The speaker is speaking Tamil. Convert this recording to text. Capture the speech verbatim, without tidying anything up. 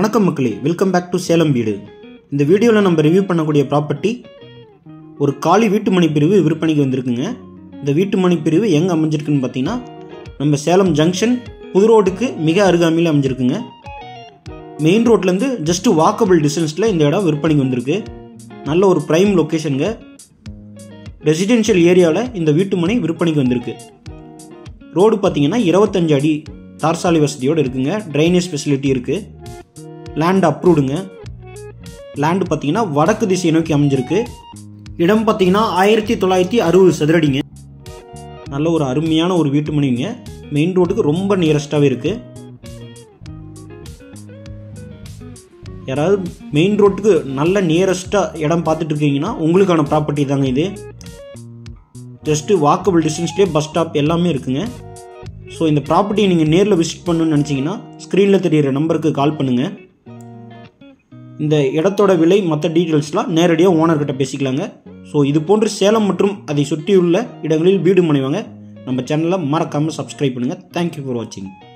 வணக்கம் மக்களே, வெல்கம் பேக் டு சேலம் வீடு. இந்த வீடியோவில் நம்ம ரிவ்யூ பண்ணக்கூடிய ப்ராப்பர்ட்டி ஒரு காலி வீட்டு மனை பிரிவு விற்பனைக்கு வந்திருக்குங்க. இந்த வீட்டு மனை பிரிவு எங்கே அமைஞ்சிருக்குன்னு பார்த்தீங்கன்னா, நம்ம சேலம் ஜங்ஷன் புது ரோடுக்கு மிக அருகாமையில் அமைஞ்சிருக்குங்க. மெயின் ரோட்லேருந்து ஜஸ்ட் வாக்கபிள் டிஸ்டன்ஸில் இந்த இடம் விற்பனைக்கு வந்திருக்கு. நல்ல ஒரு ப்ரைம் லொக்கேஷனுங்க. ரெசிடென்ஷியல் ஏரியாவில் இந்த வீட்டு மனை விற்பனைக்கு வந்திருக்கு. ரோடு பார்த்தீங்கன்னா இருபத்தஞ்சு அடி தார்சாலை வசதியோடு இருக்குங்க. ட்ரைனேஜ் ஃபெசிலிட்டி இருக்குது. லேண்ட் அப்ரூவ்டுங்க. லேண்டு பார்த்தீங்கன்னா வடக்கு திசையை நோக்கி அமைஞ்சிருக்கு. இடம் பார்த்தீங்கன்னா ஆயிரத்தி தொள்ளாயிரத்தி அறுபது சதுரடிங்க. நல்ல ஒரு அருமையான ஒரு வீட்டு மனைங்க. மெயின் ரோட்டுக்கு ரொம்ப நியரஸ்டாகவே இருக்குது. யாராவது மெயின் ரோட்டுக்கு நல்ல நியரஸ்ட்டாக இடம் பார்த்துட்டு இருக்கீங்கன்னா உங்களுக்கான ப்ராப்பர்ட்டி தாங்க இது. ஜஸ்ட்டு வாக்கபிள் டிஸ்டன்ஸ்லேயே பஸ் ஸ்டாப் எல்லாமே இருக்குங்க. ஸோ இந்த ப்ராப்பர்ட்டியை நீங்கள் நேரில் விசிட் பண்ணணும்னு நினச்சிங்கன்னா ஸ்க்ரீனில் தெரிகிற நம்பருக்கு கால் பண்ணுங்கள். இந்த இடத்தோட விலை மற்ற டீட்டெயில்ஸ்லாம் நேரடியாக ஓனர்கிட்ட பேசிக்கலாங்க. ஸோ இது போன்று சேலம் மற்றும் அதை சுற்றியுள்ள இடங்களில் வீடு மனை வாங்க நம்ம சேனலை மறக்காமல் சப்ஸ்கிரைப் பண்ணுங்கள். தேங்க்யூ ஃபார் வாட்சிங்.